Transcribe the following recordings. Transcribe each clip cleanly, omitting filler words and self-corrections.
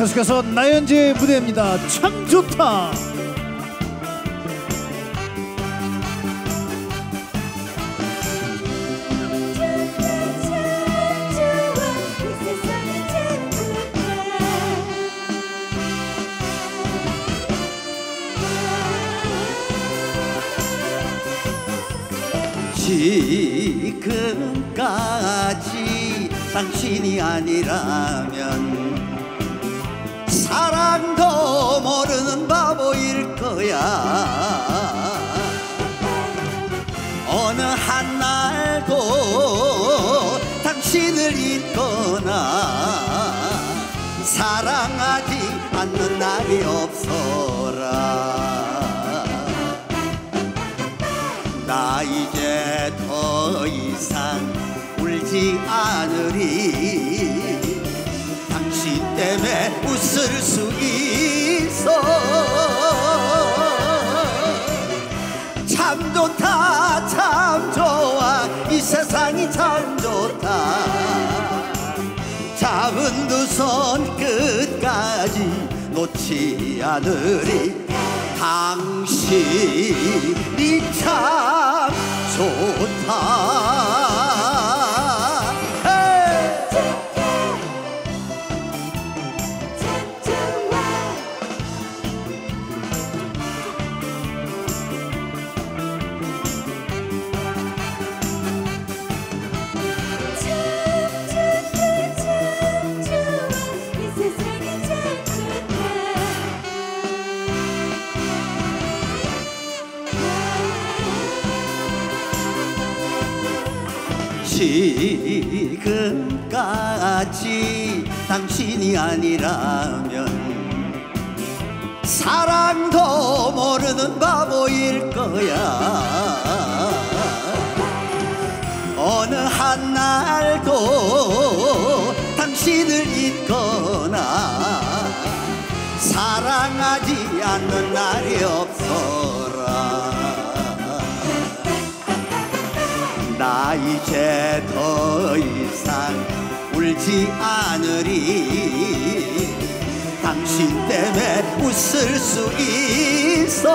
계속해서 나연지의 무대입니다. 참 좋다. 지금까지 당신이 아니라면 사랑도 모르는 바보일 거야. 어느 한날도 당신을 잊거나 사랑하지 않는 날이 없어라. 나 이제 더 이상 울지 않으리. 당신 때문에 웃을 수 있어. 참 좋다 참 좋아 이 세상이 참 좋다. 잡은 두 손 끝까지 놓지 않으리. 당신이 참 좋다. 지금까지 당신이 아니라면 사랑도 모르는 바보일 거야. 어느 한날도 당신을 잊거나 사랑하지 않는 날이 없어라. 나 이제 더 이상 울지 않으리. 당신 때문에 웃을 수 있어.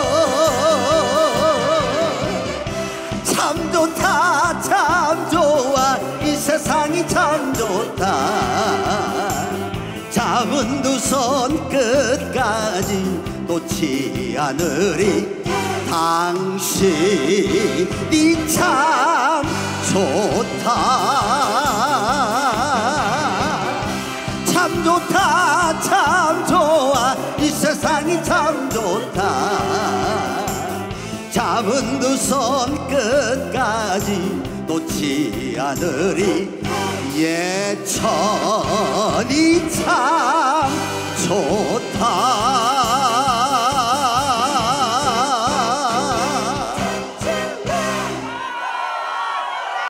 참 좋다 참 좋아 이 세상이 참 좋다. 잡은 두 손 끝까지 놓지 않으리. 당신이 참 좋다. 참 좋다 참 좋아 이 세상이 참 좋다. 잡은 두 손 끝까지 놓지 않으리. 예천이 참 좋다.